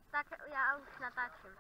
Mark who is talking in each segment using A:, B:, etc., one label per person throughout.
A: Tak já už natáčím.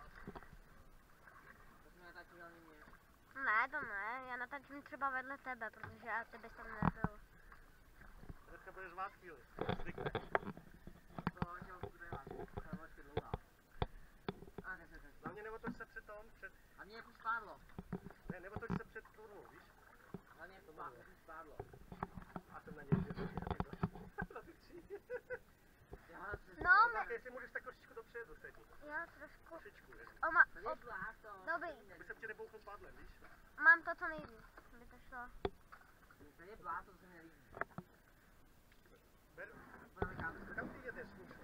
B: To natáčím hlavně mě.
A: Ne, to ne, já natáčím třeba vedle tebe, protože já tebe jsem nebyl.
C: Dneska budeš zvát chvíli, zvykne.
B: To ani už bude vás, to je vlastně dlouhá. A ne.
C: Hlavně neotoč se před tom, před...
B: A mě jako spadlo.
C: Ne, neotoč se před turnou, víš?
B: Hlavně jako spadlo.
C: A jsem na něj, že na ty tři.
A: No,
C: Tak jestli můžeš tak trošičku dopředu sedí.
A: já trošku...
C: Trošičku, jen.
A: Dobrý,
C: Aby jsem tě nebouchl pádlem, víš?
A: mám to co nejvíc, aby to šlo.
B: To je bláto, to se mi nelíbí.
C: Kam ty jedeš, slušně?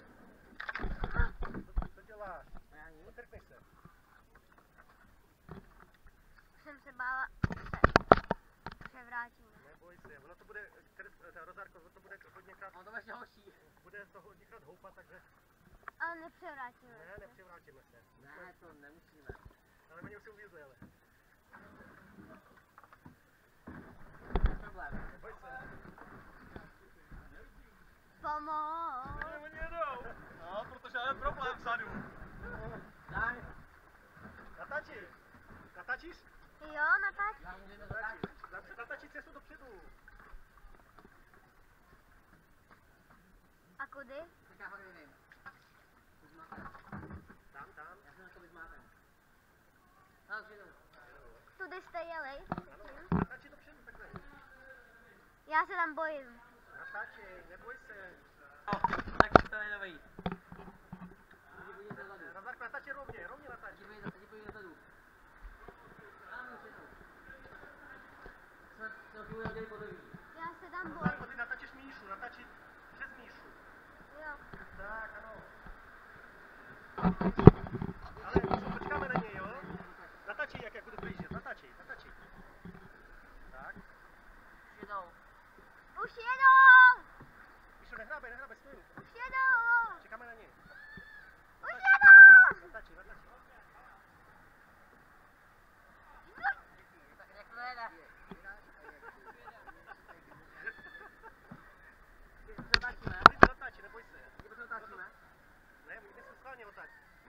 C: Co děláš? Potrkneš se.
A: Jsem se bála, se převrátím.
C: Neboj se, ono to bude, ta rozárko, to bude hodněkrát...
B: Ono to ještě horší.
C: Bude to hodněkrát houpat, takže...
A: Ale nepřevrátíme
C: Ne,
A: se.
C: nepřevrátíme se.
B: Ne, to nemusíme.
C: Ale oni už si uvízli, ale.
B: Problém.
C: Neboj se.
A: Pomoc.
C: Oni jedou. No, protože je problém vzadu.
B: Daj.
C: Natáči. Natáčíš?
A: Jo, natáč.
B: Já můžeme zatáčit.
C: Natáčí cestu dopředu.
A: A kudy?
B: Tak já fakt nevím.
C: Tam.
B: Já jsem na to vyzmáten. No, přijdu.
A: Tudy jste jeli?
C: Ano, natáčí dopředu, takhle.
A: Já se tam bojím.
C: Natáčí, neboj se.
B: Tak to je nový.
C: Razárko, natáčí rovně natáčí.
B: Podívej dozadu. Tam už jedou. Jsme to chvíli hodili podobí.
A: Já se tam bojím.
C: Razárko, ty natáčíš Míšu, natáčí přes Míšu.
A: Jo.
C: Tak, ano. Ale počkáme na něj, jo? Natáčí, jak budu blížit, natáčí. Tak.
B: Už jedou.
A: Už jedou!
C: Míšu, nehrábej, stojím.
A: Už jedou!
C: Čekáme na něj.
A: Už jedou!
C: Natáčí.
B: Tak jak to jede? Zatáčíme.
C: Natáčí, neboj se.
B: Kdyby se zatáčíme.
C: Ne, my jsme schválně otáč.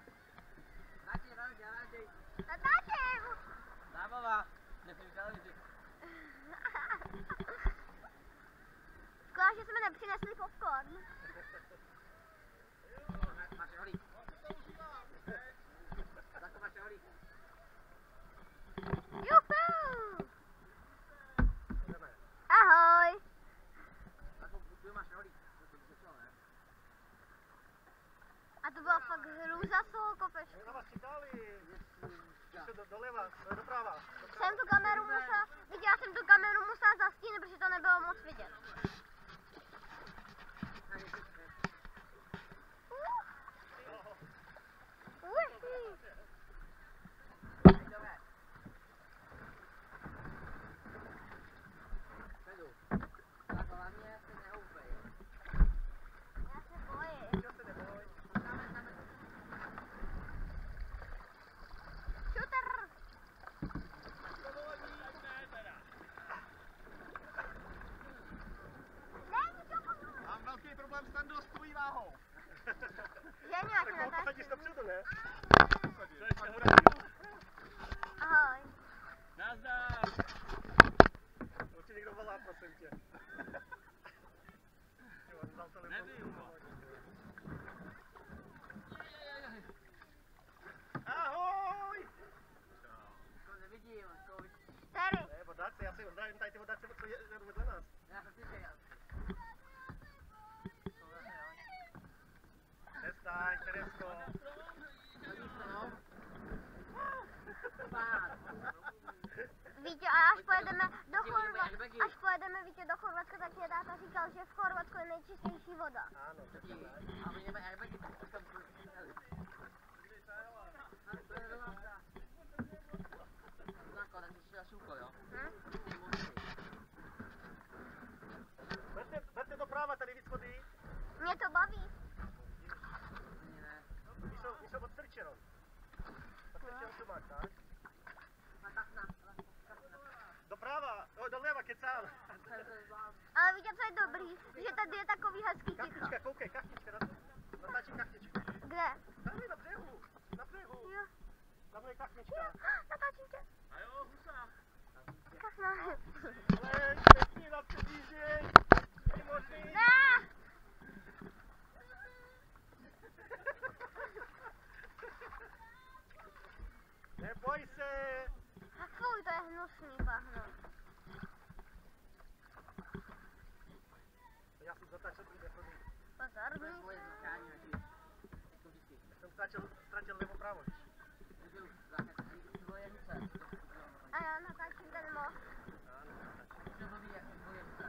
B: Natáčej.
A: Natáčím!
B: Zábava. Nepřišel jsi.
A: Škoda, že jsme nepřinesli popcorn.
B: Máš holík. Tak to máš holík.
A: Juhu!
C: Jdeme.
A: Ahoj!
B: Tak tu máš holík. To by se šlo, ne?
A: A to byla fakt hrůza z toho kopečku.
C: Na vás čekali. Doleva, doprava.
A: Jsem tu kameru musela, já jsem tu kameru musela zastínit, protože to nebylo moc vidět. Uhi.
B: Tak hlavně se nehoupej.
A: Já se bojím.
C: Čeho se neboj.
A: Šuter!
C: Mám velký problém s Tandou s tvojí váhou.
A: Žení, já
C: Tak
A: tě
C: ho posadíš
A: natáčím.
C: dopředu, ne?
A: Ahoj.
C: Nazdar. Určitě někdo volá, prosím tě. Nevím. Ahoj!
B: To nevidím.
A: Tady.
C: Ne, vodáci, já si oddávím tady ty vodáci, co jedu vedle nás.
B: Já jsem slyšel.
C: Přestaň, Teresko.
A: Vítě, a až pojedeme do Chorvatska, Vítě, do Chorvatska, tak mě táta říkal, že v Chorvatsku je nejčistější voda.
C: Ano, přesně.
B: A my jdeme airbagy, tak tam základ, tak ještě další úkol, jo?
C: Berte doprava, tady víc vody.
A: Mě to baví.
C: Míšo od Trčeron. Od Trčeron tu máš, tak? Doprava, doleva, kecám.
A: Ale víte, co je dobrý? Že tady je takový hezký ticho.
C: Kachtička, koukej, kachtička, natáčí kachtičku.
A: Kde?
C: Tady na břehu. kachnička.
A: Natáčím tě.
C: A jo, husa.
A: Kachna.
C: Ale pěkně na předjížděj. Je možný.
A: Ne!
C: Neboj se.
A: Fuj, to je hnusný bahno.
C: Já jsem zatáčel druhé chodí.
A: Pozor,
B: Bude
A: blíž.
B: svoje zmachání na těch. Jako vždycky.
C: Já jsem ztratil levo pravo.
B: Nebyl základ, svoje ruce.
A: A já natáčím ten most.
B: To blbý, jak svoje ruce.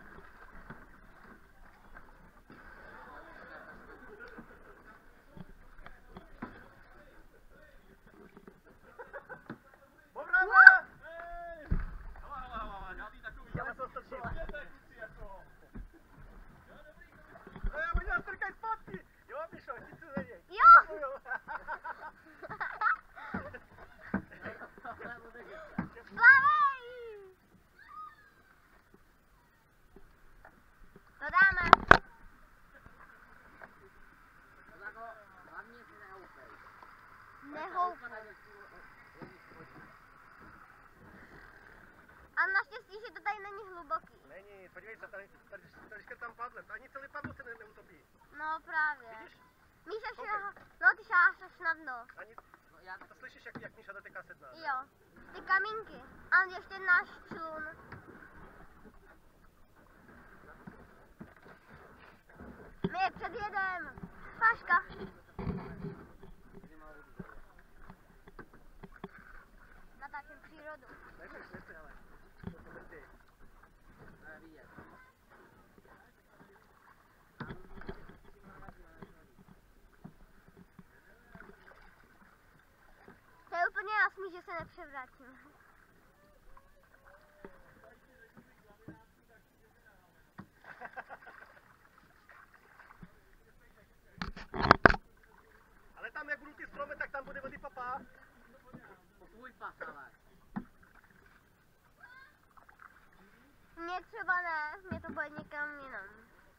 C: Povrama! Já se otočím. Oni nás trkají zpátky. Jo, Mišo, chyť se za něj.
A: Jo!
C: Jo.
A: Plavej! To dáme.
B: Jako, hlavně si nehoupej.
A: Nehoup. A naštěstí, že to tady není hluboký.
C: Není, podívej se, tady škrtám padlem. Ani celý padlo se neutopí.
A: No právě.
C: Vidíš?
A: Míša
C: Koukej.
A: šel, no ty šáš na dno.
C: Ani,
B: No, já
C: to slyšíš, jak Míša doteká se dna.
A: Jo, ty kamínky. A ještě náš člun. My je předjedem. Páška. Natáčím přírodu.
C: Nechci, ale. To se brzdí.
B: Ale vidět.
A: To je úplně jasný, že se nepřevrátím.
C: Ale tam, jak budou ty stromy, tak tam bude vody papá.
B: Po tvůj pas, ale.
A: Mně třeba ne, mě to bude někam jinam.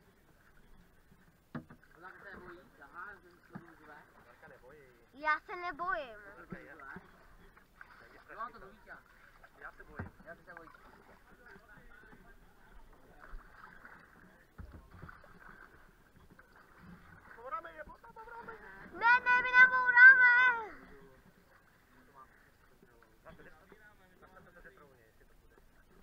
B: Ona se nebojí, aha, že se to může.
C: Marka, nebojí.
A: Já se nebojím.
C: Marka, je.
B: No, to mluví čas.
C: Já se bojím.
B: Já se bojím.
C: Povráme je, povráme je.
A: Ne, my nabouráme.
C: Nastavte se prouně, jestli to bude.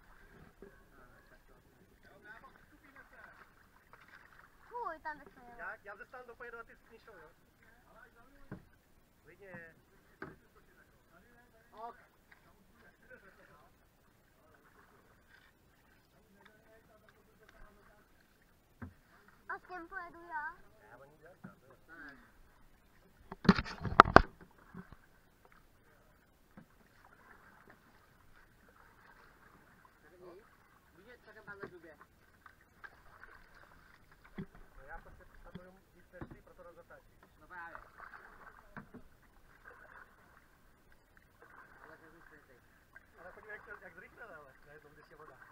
A: Fuj, tam bych měl.
C: Já ze stanu pojedu a ty s Míšou, jo? Klidně.
B: Ok.
A: A s kým pojedu já?
C: Já oni dělám tam, jo.
B: Dostaneš. Tak víš, co tam na zubě.
C: No já to představuju víc než ty, proto nás zatáčí.
B: No právě. Ale to zůstane teď.
C: Ale podívej, jak zrychlil, ale najednou, když je voda.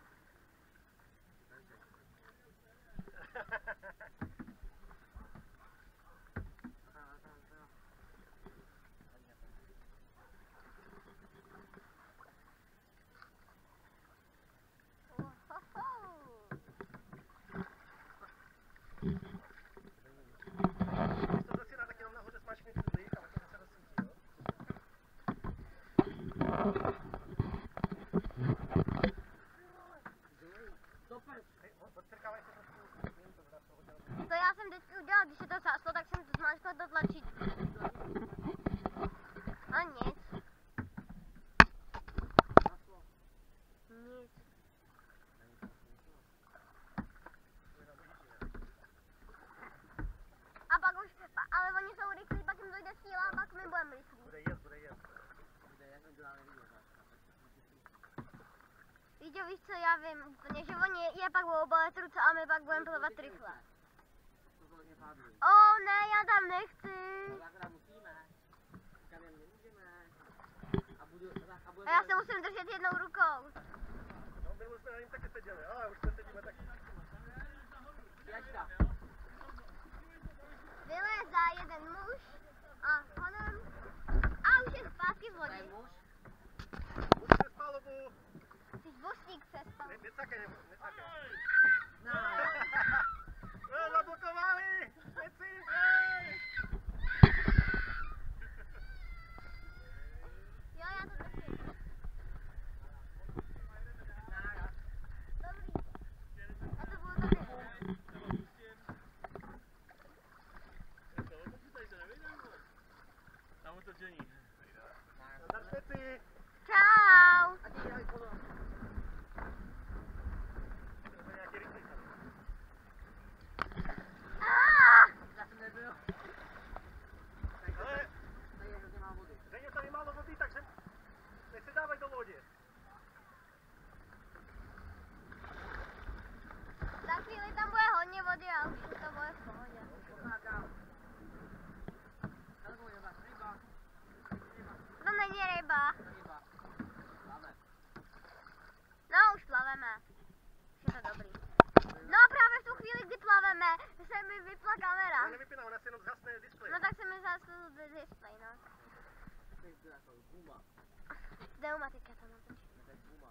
C: Když to dosíná, tak jenom nahoře smačkni tu lík, ale to se rozsvítí, jo?
B: Super.
C: Hej, odcrkávaj se trošku, nevím, to vrát toho dělat.
A: To já jsem vždycky udělal, když se to záslo, tak jsem to zmáčkla to tlačítko. A nic. Nic. A pak už, ale oni jsou rychlí, pak jim dojde síla a pak my budeme rychlí.
C: Bude jet, bude jet.
B: Kde jak uděláme video.
A: Víte, víš co, já vím úplně, že oni je pak budou bolet ruce a my pak budeme plavat rychle.
B: To bylo hodně pádlý.
A: Ne, já tam nechci.
B: No tak teda musíme. Říkám, jen nemůžeme. A budu...
A: A já se musím držet jednou rukou.
C: No, my jsme na něm taky seděli, ale už nesedíme taky.
B: Jačka.
A: Vylézá jeden muž a honem a už je zpátky v
B: To je
A: lodi.
B: muž.
C: točení. Nazdar špeci.
A: Čau.
B: A ty dělej pozor.
C: To je nějaký rychlý tady.
B: Já jsem nebyl.
C: Ale
B: Tady je hrozně málo vody.
C: je tady málo vody, takže nech se dávaj do lodě.
A: Za chvíli tam bude hodně vody a už to bude v pohodě.
B: Poslákám. Tady bude ryba.
A: To není ryba.
B: Ryba. Máme.
A: No, už plaveme. Už je to dobrý. No právě v tu chvíli, kdy plaveme, se mi vypla kamera.
C: Ona nevypíná, ona se jenom zhasne displej.
A: No tak se mi zase display, no.
B: Teď to jako guma.
A: Pneumatika to natočí.
B: To je guma.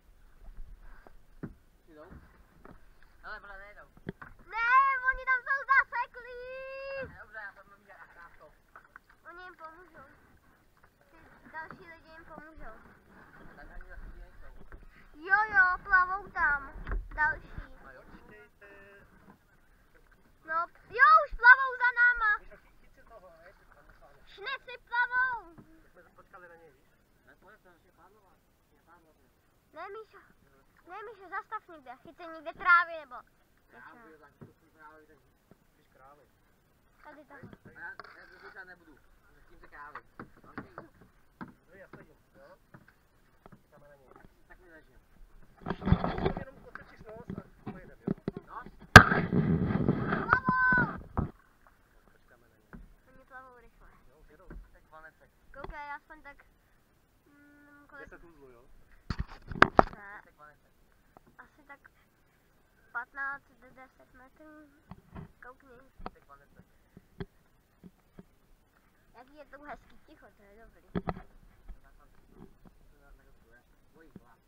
B: Jdou? Ale vole, nejdou.
A: Ne, oni tam jsou zaseklí.
B: Dobře, já jsem viděl a to.
A: Oni jim pomůžou. Ty další lidi jim pomůžou.
B: Tak ani zase nejsou.
A: Jo, plavou tam. Další.
C: A jo, čekejte.
A: No, jo, už plavou za náma.
C: Míšo, chyť si toho, ne? Tam dosáhne.
A: Šneci plavou.
C: My jsme počkali na něj, víš?
B: Ne, pojď se, ještě pádlovat. Je pádlovat.
A: Ne, Míšo, zastav někde. Chyť se někde trávy nebo.
B: Já budu tak, to jsem právě tak.
C: Když krávy.
A: Tady tam.
B: A já to říkat nebudu. S tím se krávy.
C: Já stojím, jo? Čekáme na něj.
B: Tak mi ležím.
C: Jenom otočíš nos a pojedeme, jo?
B: No?
A: Plavou.
C: Počkáme na něj.
A: Oni plavou rychle.
C: Jo, už jedou.
B: Tak vanecek.
A: Koukej, aspoň tak... kolik...
C: 10 uzlů, jo?
A: Ne,
B: Tak vanecek.
A: asi tak 15 do 10 metrů. Koukni.
B: Tak vanecek.
A: Jak je to hezký ticho, to je dobrý.
B: Bojí hlad.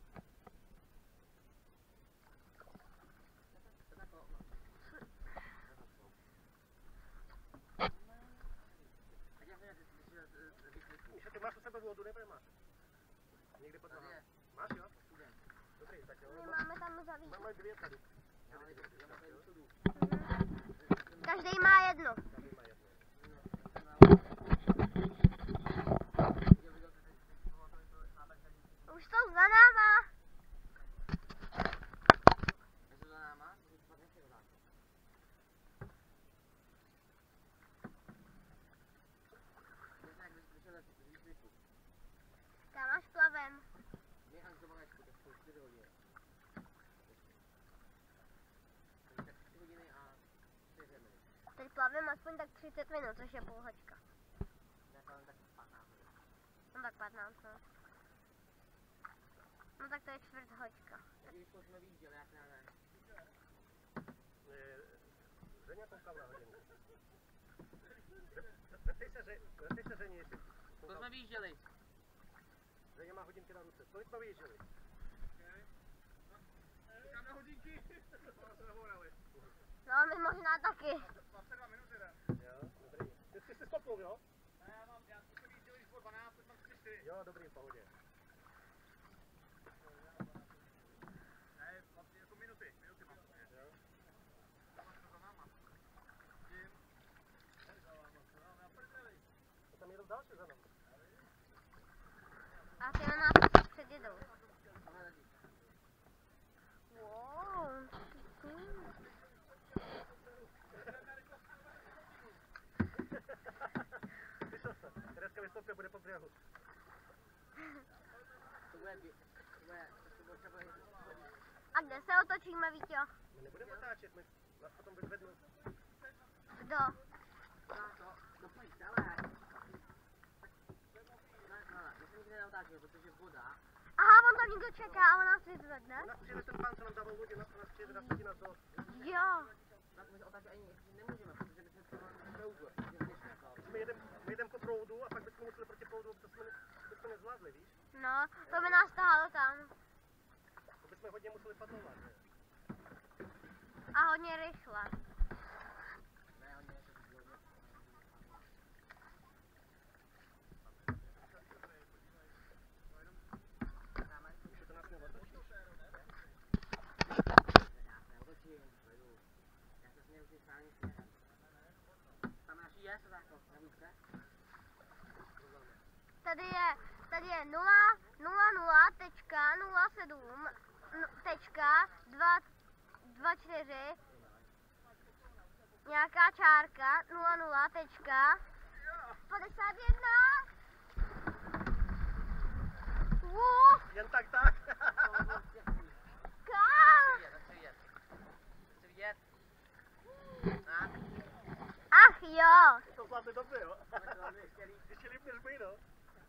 C: Míšo, ty máš u sebe vodu, nebo nemáš? Někde pod náma. Máš, jo? Dobrý, tak jo.
A: My máme tam za víc.
C: Máme dvě tady.
A: Každý má jedno.
C: Tady má jedno.
A: Už jsou za náma. Kam až plavem. Teď plavem aspoň tak 30 minut, což je půl hoďka. No tak 15, no. No tak to je čtvrt hoďka.
C: Ženě koukám na hodinu. Zeptej se Ženě, jestli...
B: To jsme vyjížděli.
C: Ženě má hodinky na ruce. Kolik jsme vyjížděli? Koukám na hodinky.
A: No, my možná taky.
C: 22 minut teda. Jo, dobrý. Ty jsi si stopnul, jo? Ne, já jsem vyjížděl již po 12, teď mám 3. Jo, dobrý, v pohodě. Ne, vlastně jako minuty mám. Jo. To tam jedou další za námi.
A: A ty na nás předjedou. Wow.
C: Slyšel jsem, Tereska vystoupí a bude po břehu.
A: A kde se otočíme, Víťo?
C: My nebudeme otáčet, my nás potom vyvednou.
A: Kdo? Aha, on tam někdo čeká a on nás vyzvedne.
C: U nás přijede ten pán, co nám dával lodi, u nás přijede na nás do...
A: Jo.
C: My jedeme po proudu a pak bychom museli proti proudu, to jsme nezvládli, víš?
A: No, to by nás tahalo tam.
C: To bychom hodně museli padlovat, ne?
A: A hodně rychle.
C: Už to nás neotočíš.
A: tady je 0, 0, 0, tečka, 0, 7, tečka, 2, 2, 4, nějaká čárka, 0, 0, tečka, 51.
C: Jen tak tak.
A: Kam?
B: Chci vidět.
A: Ach jo.
C: To zvládne dobře, jo? Ještě líp než my, no.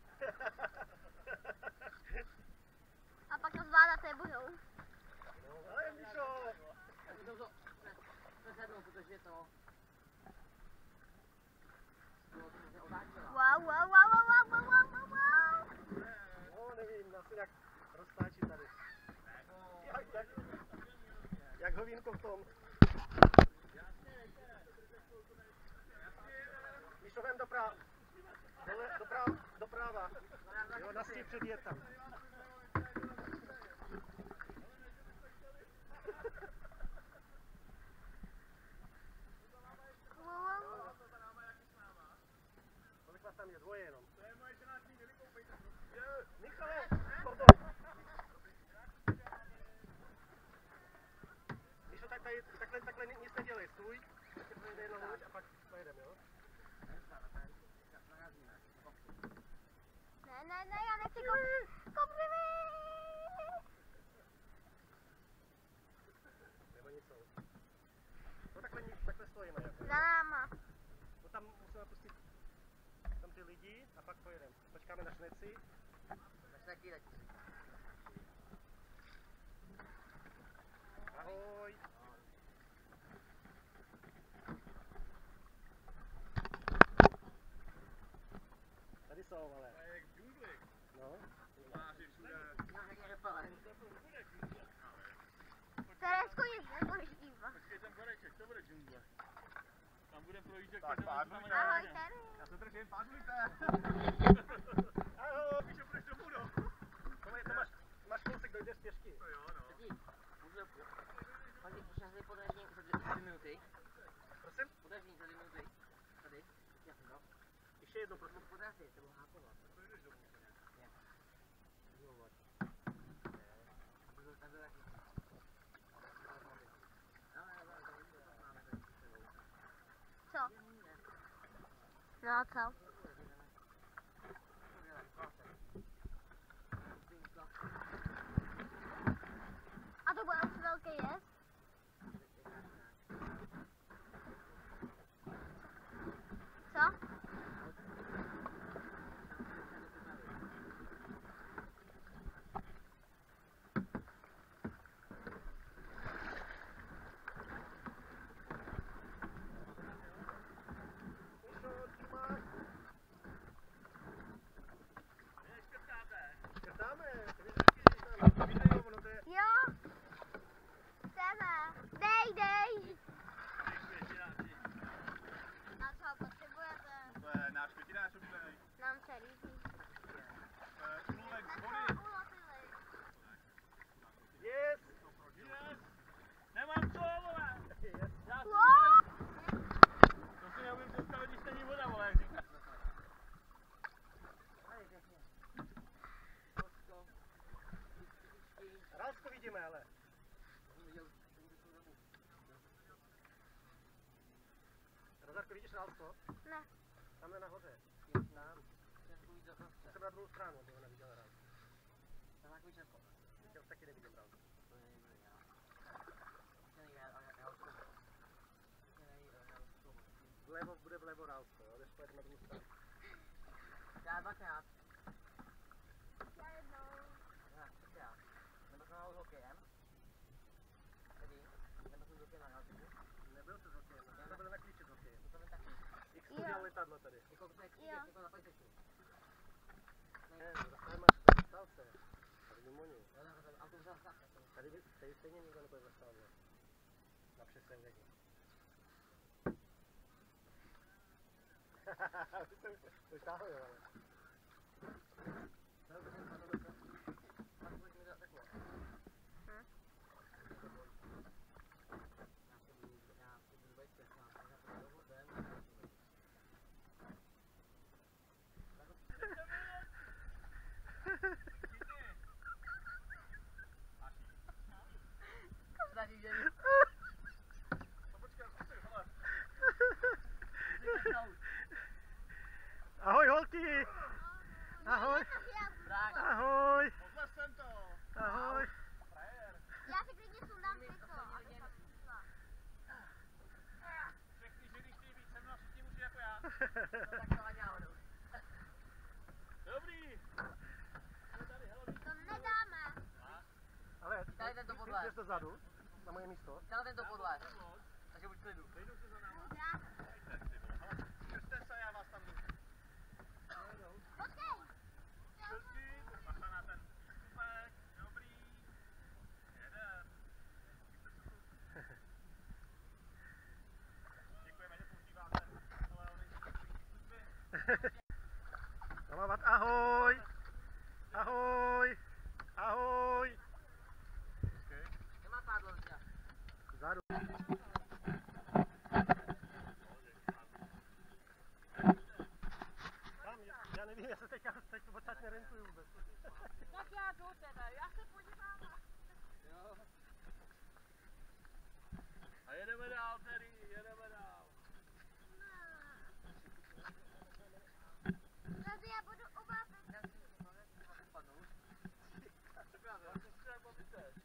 A: A pak to zvládáte budou.
C: No, ale Míšo.
B: Přesednou, protože to...
A: Wow, wow, wow, wow, wow, wow, wow, wow.
C: No, nevím, asi nějak roztáčí tady. Jak hovínko v tom. Míšo, vem doprava. Doprava. Jo, nastí předjet tam. Kolik vás tam je? Dvoje jenom. To je moje ženátní, nevykoupejte. Michale, pardon. Míšo, tak tady, takhle nic nedělej. Stůj, ještě projde jedna loď a pak pojedeme, jo?
A: Ne, já nechci kopři mi.
C: Nebo nic jsou. No takhle stojíme. Jako.
A: Za náma.
C: No tam musíme pustit tam ty lidi a pak pojedeme. Počkáme na šneci. Ahoj. Tady jsou, ale. No.
A: Teresko nic nepoštívá.
C: To bude džungle. Tam bude projíždět.
A: Ahoj, Teres.
C: Já se držím, pádlujte. Ahoj, Míšo, půjdeš domů, no. Máš kousek, dojdeš pěšky. No jo, no.
B: Pani, pošahli podrážník za 2 minuty.
C: Prosím?
B: Podrážník za 2 minuty. Tady. No.
C: Ještě jedno, prosím.
B: Podrážník, to bylo hákovat.
C: Dojdeš domů.
B: Ne. Důvod. Budu takhle taky.
A: Co? No a co? A to bude už velký jezd? Co? Jo. Chceme. Dej. A co potřebujete?
C: To je náš pětinásobný.
A: Nám se líbí.
C: Úlovek
A: Na
C: z
A: co
C: vody.
A: ulovili?
C: Yes. Nemám co, vole. To si neumím představit, když není voda, vole, jak říkáš. Ralsko vidíme, ale. Razarko, vidíš Ralsko?
A: Ne.
C: Tamhle nahoře. Tam. Jsem na druhou stranu, aby ho neviděl Ralsko. Já už taky nevidím Ralsko. Vlevo bude vlevo Ralsko, jo? Jdeš pojet na druhou stranu.
B: Já dvakrát.
A: Já jednou.
B: Já třikrát. Nebo jsem s hokejem. Tedy, nebo jsem s hokejem na Ralsku.
C: Nebyl jsi s hokejem, já jsem byl na klíče s hokejem.
B: To jsem taky.
C: Jak jsi udělal letadlo tady?
B: Jako to je
A: Jo.
B: jako na PlayStationu.
C: Ne, zase máš v zastávce. Tady mimo ní.
B: A to vzal zase.
C: Tady stejně nikdo nebude zastavovat. Na přesvědčení. To štáhli, ale. Děti! Ahoj!
B: Tak.
C: Ahoj!
D: Odles jsem to.
C: Ahoj!
D: Frajer.
A: Já si klidně sundám tyto, aby tam přišla.
D: Řekni, že když chtějí být se mnou, všichni musí jako já.
B: No tak to ani náhodou.
D: Dobrý. Jsme tady, hele,
A: To nedáme.
C: Ale
B: Tady tento podlé.
C: jste zadu, na moje místo.
B: Dal tento podlé. Takže buď klidu.
D: vejdu se za náma.
A: Dá.
D: Zkuste se, já vás tam jdu.
A: Počkej.
D: Čelský, bacha na ten stupek. Dobrý. Jedem. Děkujeme, že používáte televizi služby.
C: Zalovat, ahoj! Ahoj! Ahoj!
B: Nemá pádlo dneska.
C: Zadu. Tam, já nevím, já se teď pořád nerentuju vůbec.
B: Tak já jdu teda, já se podívám. Jo.
D: A jedeme dál, tedy, jedeme dál.
A: Tady já budu obávit.
B: Já si spadnout.
D: Já jsem si jak babitec.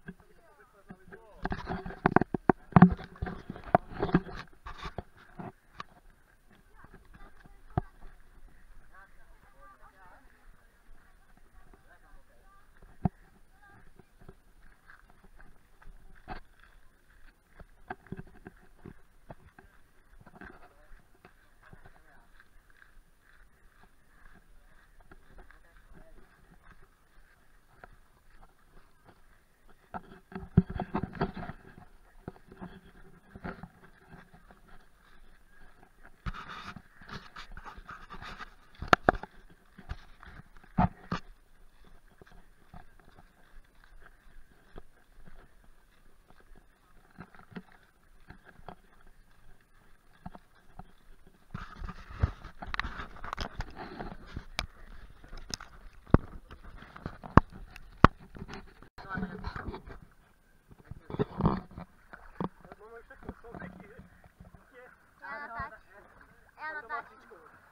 A: Já natáčím.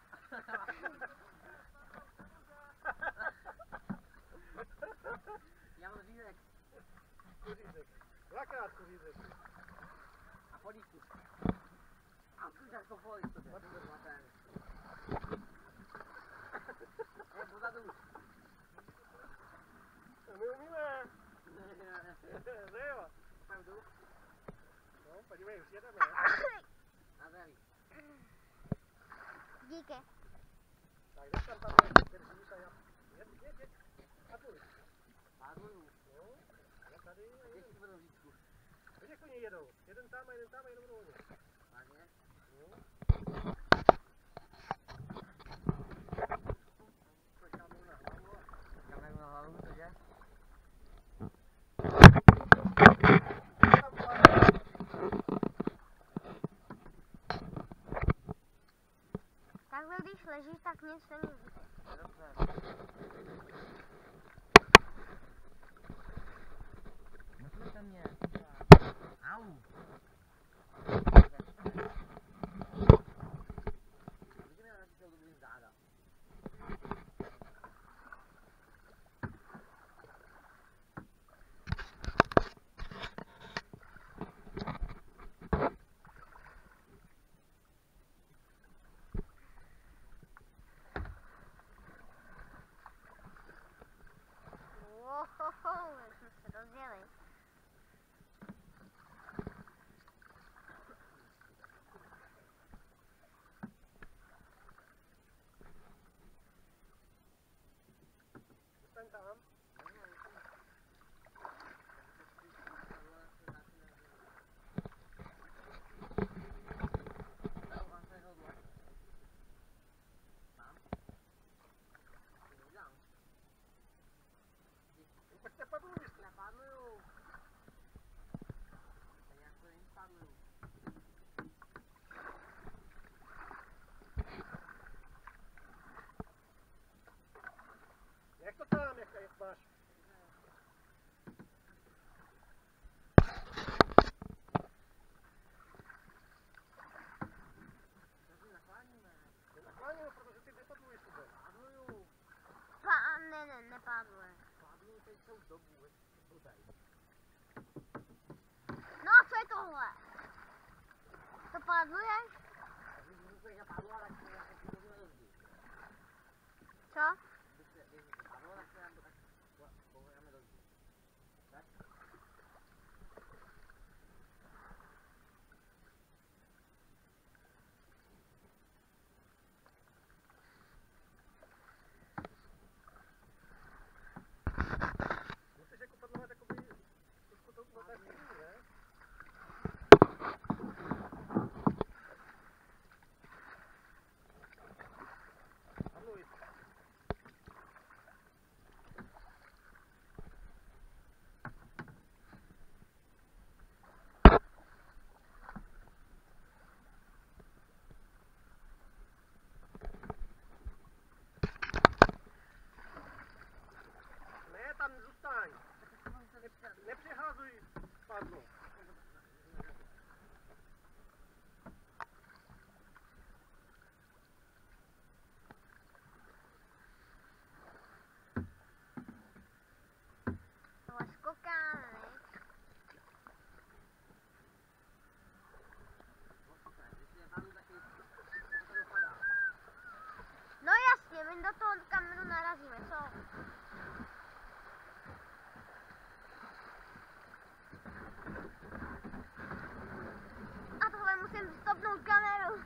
B: Já mám řízek
C: Kuřízek. Dvakrát kuřízek.
B: a polívku. A už jako polívku to jde. Pozadu.
C: My umíme. Ne jo.
B: Pravdu.
C: No, podívej, už jedeme.
B: Na zdraví.
A: Díky.
C: Tak jdeš tam držíš a já. Jeď. A půj.
B: Pádluju.
C: No, já tady.
B: Děti budou v říčku.
C: Víš, jak oni jedou? Jeden tam a jeden budou oni.
B: Vážně?
C: No.
B: Kameru na hlavu, cože?
A: Takhle když ležíš, tak nic není vidět.
B: Dobře. Neslyšte mě. Au. Vidíme na těchto dobrým záda.
A: Ohoho, jsme se rozjeli. nepádluje.
C: Pádlu teď celou dobu, blbej.
A: No a co je tohle? To pádluje? Co?
C: Musíš jako padlovat jakoby trošku to na té stůl, ne? Padluj. Ne, tam zůstaň. Nepřehazuj padlu.
A: Tohle skokáme, viď? No jasně, my do toho kamenu narazíme, co? A tohle musím stopnout kameru.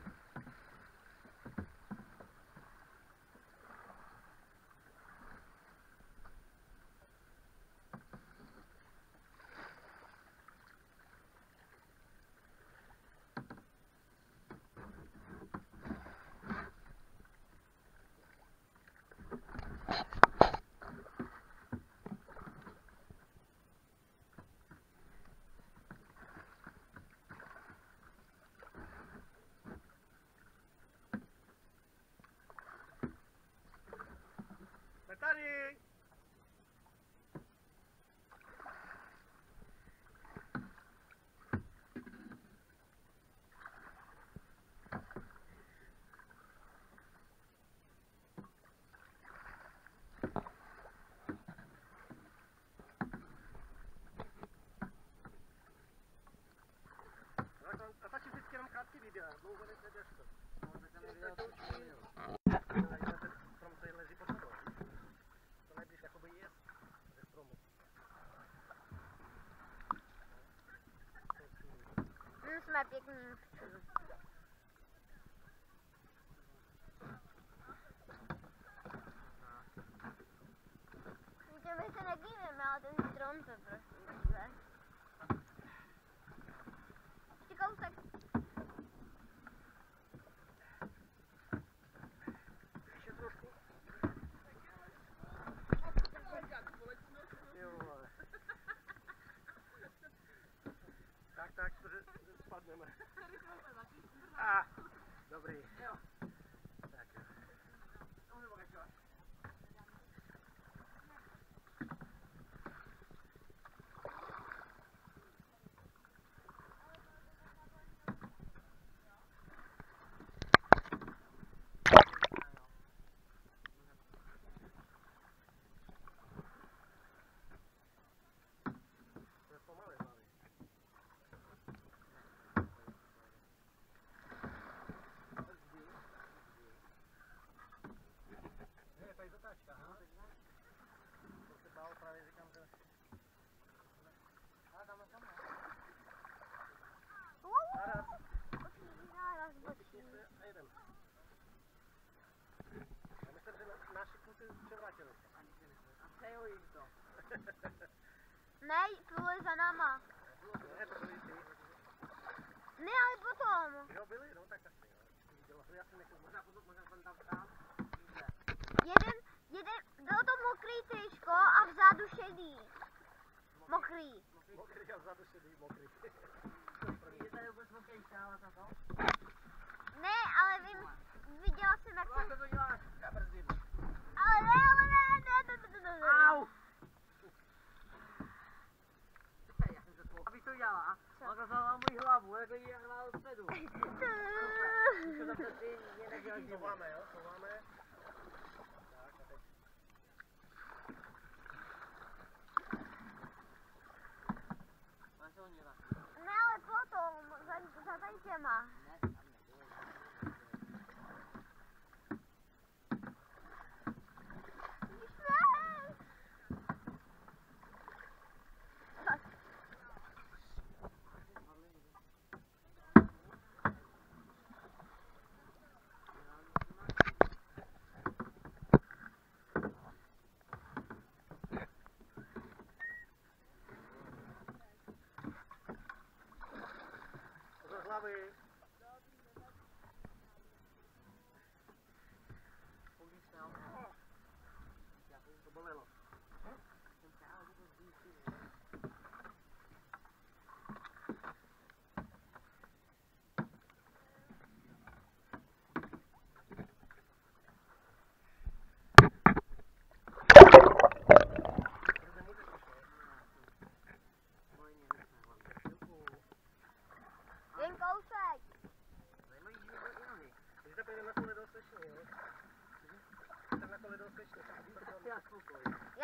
C: Jsme tady. A taky vždycky jenom krátký videa, dlouho neděláš to. Strom se lezí pod vodou. To nejblíž jakoby je ze stromu.
A: Jsme pěkný. Víte, my se nedívíme, ale ten strom to prostě nechce. Ještě kousek.
C: Ještě trošku. Jo, vole. Tak, spadneme. Dobrý. Tak jo. To je pomalé hlavy. Ne, tady zatáčka, aha. To se bál právě, říkám, že... Ale tam. Naraz.
A: Naraz bočí.
C: A jedem. Já myslím, že naši kluci převrátili. A přeju jim to.
A: Ne, pluli za náma.
C: Ne, to byli ty.
A: Ne, ale potom.
C: Jo, byli, no tak asi, jo. Já si nechci, možná jsem tam stál.
A: Jeden, bylo to mokrý tričko a vzadu šedý. Mokrý.
C: Mokrý a vzadu šedý, mokrý.
B: Je tady vůbec mokrý stále za to?
A: Ne, ale vím, viděla jsem jak jsem...
B: to děláš? Já brzdím.
A: Ale ne.
B: Au! Já jsem to spolu. Abych to dělala, on to vzal na můj hlavu, jako ji hrál zpědu. To zase ty mě neděláš.
C: Souváme, jo, souváme. Tak a teď.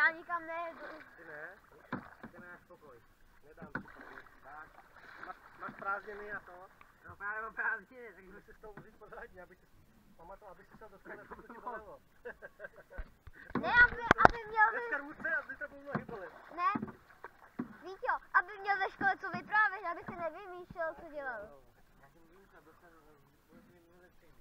A: Já nikam nejedu.
C: Ty ne? Ty nemáš pokoj. Nedám ti pokoj. Tak. Máš prázdniny a to?
B: No právě mám prázdniny,
C: Tak by si s tou užít pořádně, aby si pamatoval, aby si se dostal na to, ti bolelo.
A: Ne, aby měl
C: Dneska ruce a zítra budou nohy bolet.
A: Ne. Víťo, aby měl ve škole co vyprávět, aby si nevymýšlel, co dělal.
B: Já jsem vymyslel, dostanu, bude si mi lepší.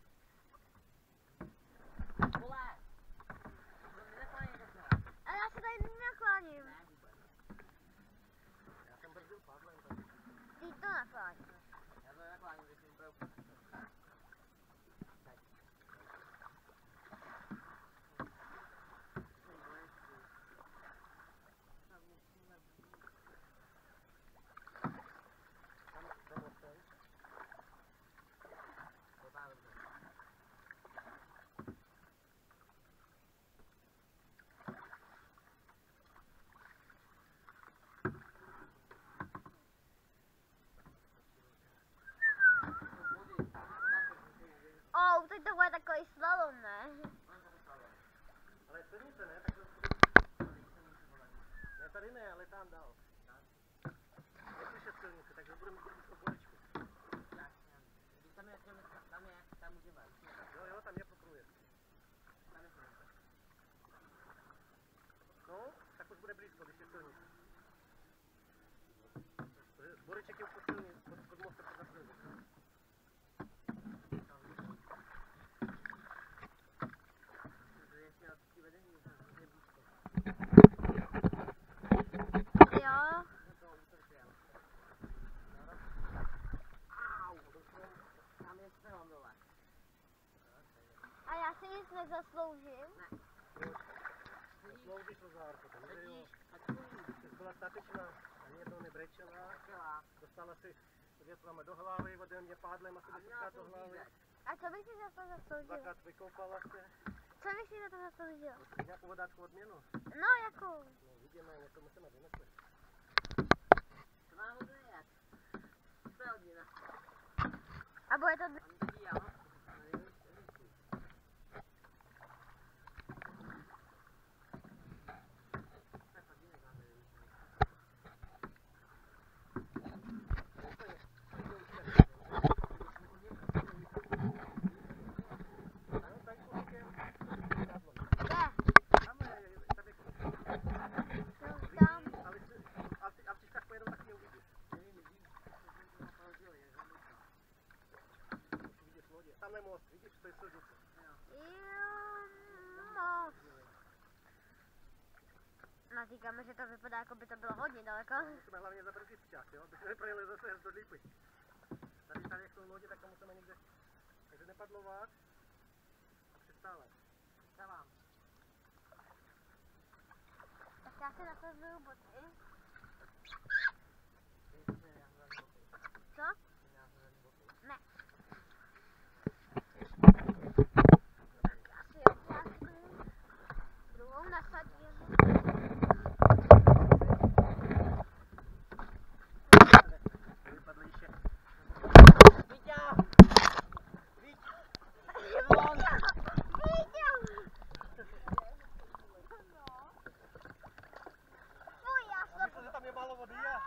B: Vole! To mi nekláně docela.
A: A já se tady nakláním.
B: Ne, vůbec.
C: Já jsem brzdil pádlem tady.
A: Ty to nakláníš.
B: Já to nekláním, když jsem úplně
C: Tam mostem.
A: Teď to bude takový slalom, ne?
C: Ale silnice ne, tak to... Ne, tady ne, ale tam dál. Neslyšet silnice, takže budeme mít blízko bolečku.
B: Tam můžeme.
C: Jo, tam je poprůjezd. No, tak už bude blízko, když je silnice. Boreček je už pod mostem pod silnici.
A: Jo. A já si nic nezasloužím.
C: Sloužíš Rozárko, tam že jo. Jsi byla statečná, ani jednou nebrečela. Dostala si věcvama do hlavy, ode mě pádlem asi 10krát do hlavy.
A: A co bych si za to zasloužil?
C: Dvakrát vykoupala se.
A: Co bych si za to zasloužil?
C: Nějakou vodáčku odměnu.
A: No, jakou?
C: No, vidíme, něco musíme vymyslet.
B: To má vodu jak? To je hodina.
A: A bude to...
B: A mi taky já.
C: Tamhle most, vidíš, to je silnice.
A: Na té kameře to vypadá, jako by to bylo hodně daleko.
C: Musíme hlavně zabrzdit včas, jo? Bychom neprojeli zase do lípy. Tady jak jsou lodě, tak to musíme někde. Takže nepadlovat a přistávat.
B: Přistávám.
A: Tak já si nasazuju boty. Co? Ne. Já si občásnu. Druhou nasadím.
C: Vypadl jiše.
B: Víťa!
A: Fuj, já
C: A myslel, že tam je málo vody, je?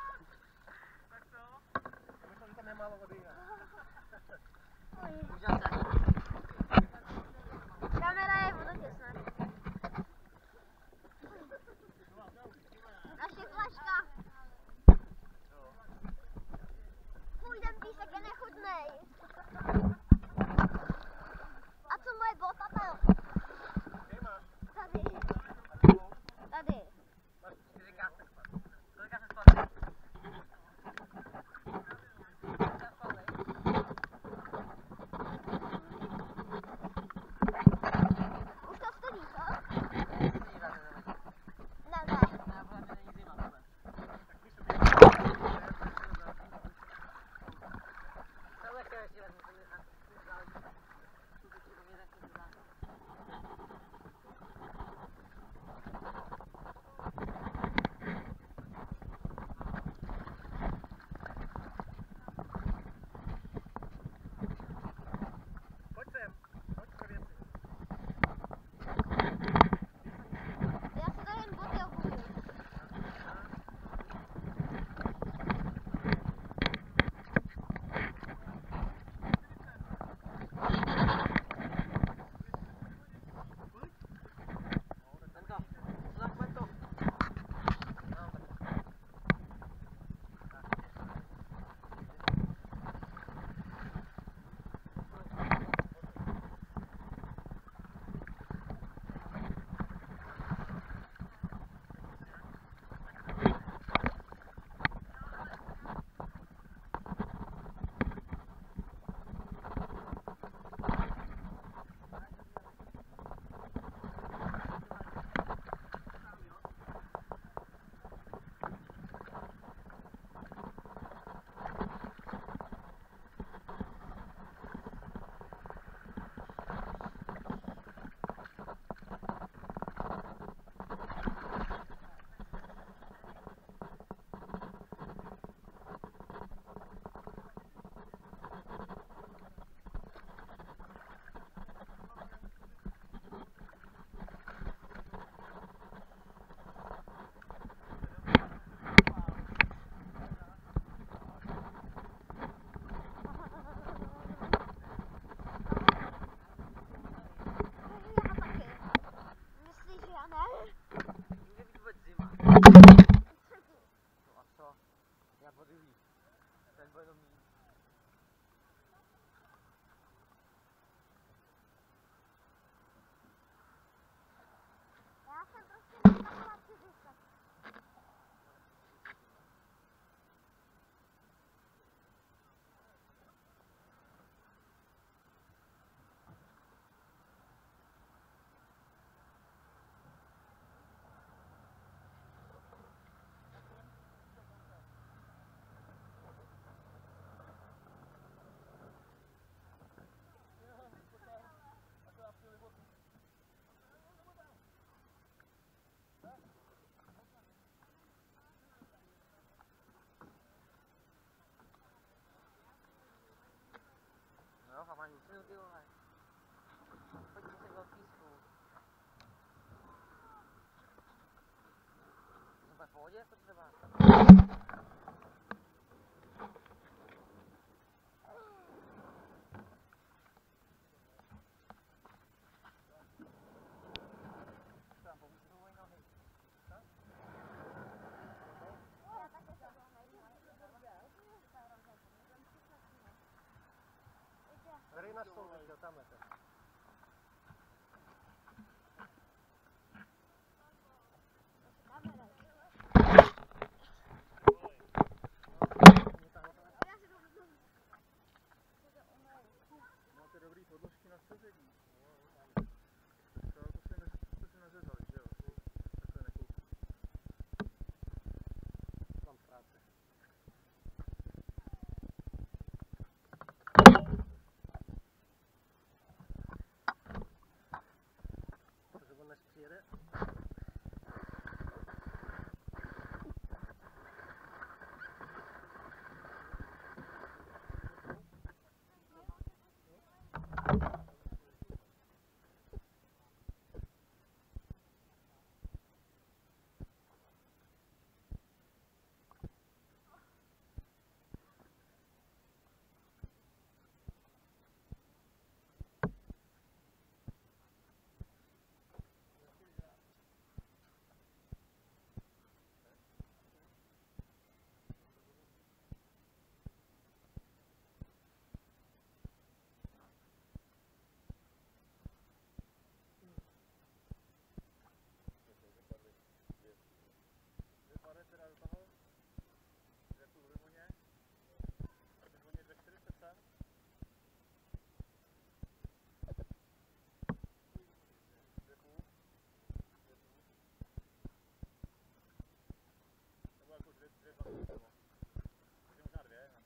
B: pohodě to třeba.
C: Tady na stůl, viděl, tamhle ten.
D: Máte dobrý podložky na sezení. To si neřezali, že jo? Takhle nekoupí.
C: Mám práce. Takže on dnes přijede.
D: Vypadne teda do toho, kde tu v Limoně, a v Limoně 240 sem. Nebo jako 2,20 no. Takže možná 2, no.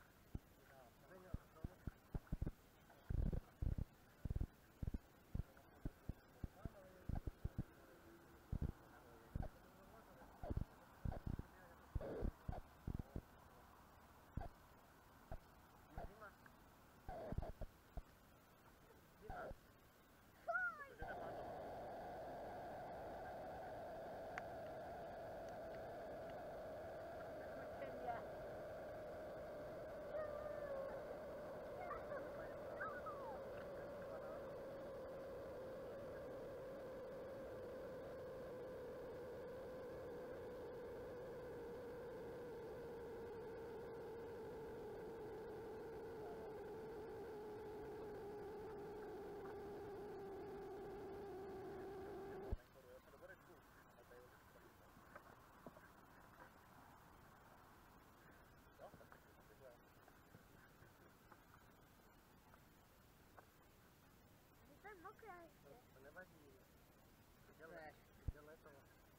C: To nevadí. Dělej to.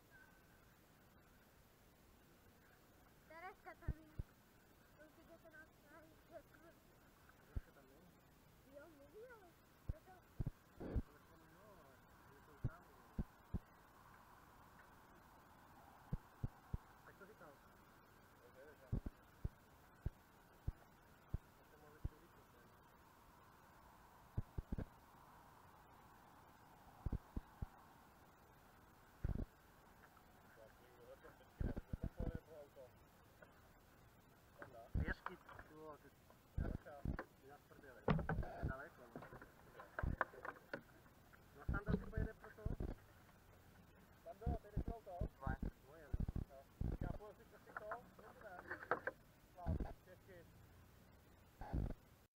A: Tereska tam je. Určitě to nás nájde.
C: Už to tam není.
A: Jo, mluví, ale